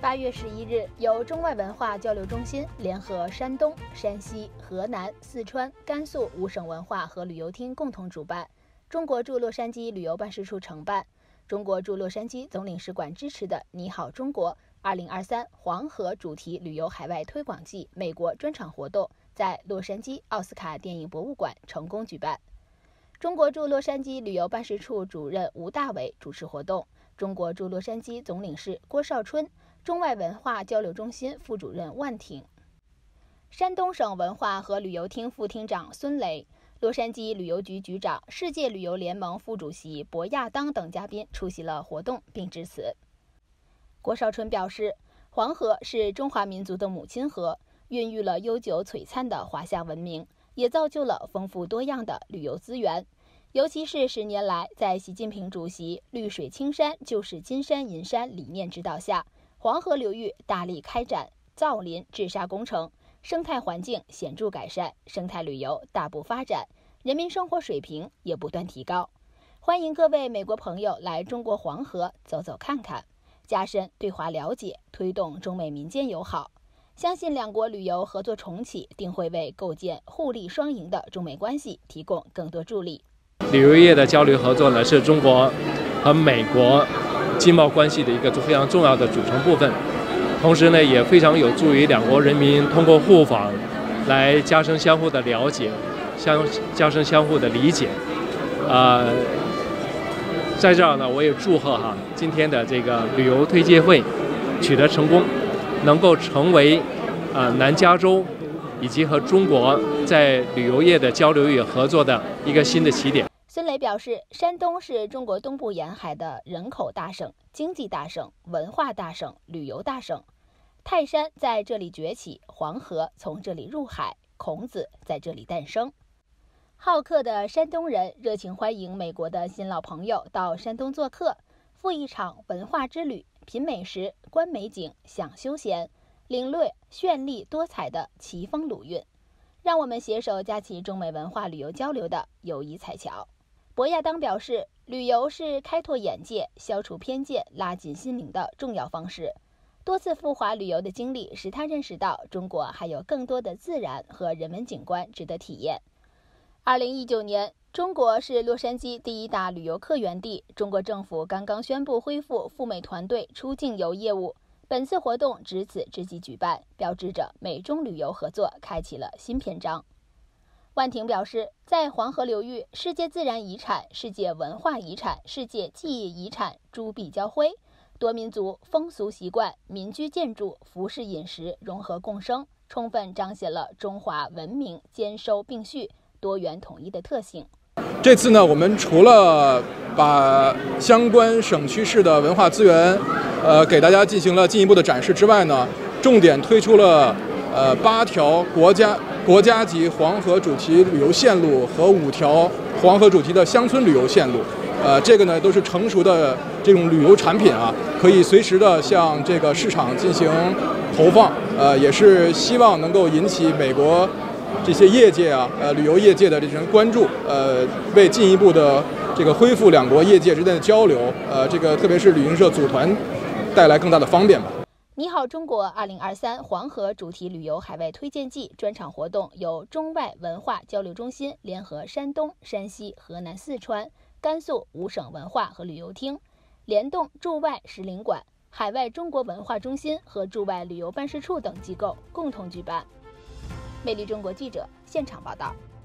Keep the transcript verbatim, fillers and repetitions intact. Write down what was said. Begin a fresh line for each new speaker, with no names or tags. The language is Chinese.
八月十一日，由中外文化交流中心联合山东、山西、河南、四川、甘肃五省文化和旅游厅共同主办，中国驻洛杉矶旅游办事处承办，中国驻洛杉矶总领事馆支持的“你好中国”二零二三黄河主题旅游海外推广季美国专场活动在洛杉矶奥斯卡电影博物馆成功举办。中国驻洛杉矶旅游办事处主任吴大伟主持活动，中国驻洛杉矶总领事郭少春，中外文化交流中心副主任万挺，山东省文化和旅游厅副厅长孙雷，洛杉矶旅游局局长、世界旅游联盟副主席博亚当等嘉宾出席了活动并致辞。郭少春表示，黄河是中华民族的母亲河，孕育了悠久璀璨的华夏文明，也造就了丰富多样的旅游资源。尤其是十年来，在习近平主席绿水青山就是金山银山理念指导下，黄河流域大力开展造林治沙工程，生态环境显著改善，生态旅游大步发展，人民生活水平也不断提高。欢迎各位美国朋友来中国黄河走走看看，加深对华了解，推动中美民间友好。相信两国旅游合作重启定会为构建互利双赢的中美关系提供更多助力。
旅游业的交流合作呢，是中国和美国经贸关系的一个非常重要的组成部分，同时呢，也非常有助于两国人民通过互访来加深相互的了解，相加深相互的理解。呃，在这儿呢，我也祝贺哈今天的这个旅游推介会取得成功，能够成为呃南加州以及和中国在旅游业的交流与合作的一个新的起点。
孙雷表示，山东是中国东部沿海的人口大省、经济大省、文化大省、旅游大省。泰山在这里崛起，黄河从这里入海，孔子在这里诞生。好客的山东人热情欢迎美国的新老朋友到山东做客，赴一场文化之旅，品美食、观美景、享休闲，领略绚丽多彩的奇峰鲁韵，让我们携手架起中美文化旅游交流的友谊彩桥。博亚当表示，旅游是开拓眼界、消除偏见、拉近心灵的重要方式。多次赴华旅游的经历使他认识到，中国还有更多的自然和人文景观值得体验。二零一九年，中国是洛杉矶第一大旅游客源地，中国政府刚刚宣布恢复赴美团队出境游业务。本次活动值此之际举办，标志着美中旅游合作开启了新篇章。万挺表示，在黄河流域，世界自然遗产、世界文化遗产、世界记忆遗产诸壁交辉，多民族风俗习惯、民居建筑、服饰饮食融合共生，充分彰显了中华文明兼收并蓄、多元统一的特性。
这次呢，我们除了把相关省区市的文化资源，呃，给大家进行了进一步的展示之外呢，重点推出了呃八条国家国家级黄河主题旅游线路和五条黄河主题的乡村旅游线路。呃，这个呢都是成熟的这种旅游产品啊，可以随时的向这个市场进行投放。呃，也是希望能够引起美国这些业界啊，呃，旅游业界的这种关注，呃，为进一步的这个恢复两国业界之间的交流，呃，这个特别是旅行社组团带来更大的方便吧。
你好中国二零二三黄河主题旅游海外推荐季专场活动由中外文化交流中心联合山东、山西、河南、四川、甘肃五省文化和旅游厅，联动驻外使领馆、海外中国文化中心和驻外旅游办事处等机构共同举办。魅力中国记者现场报道。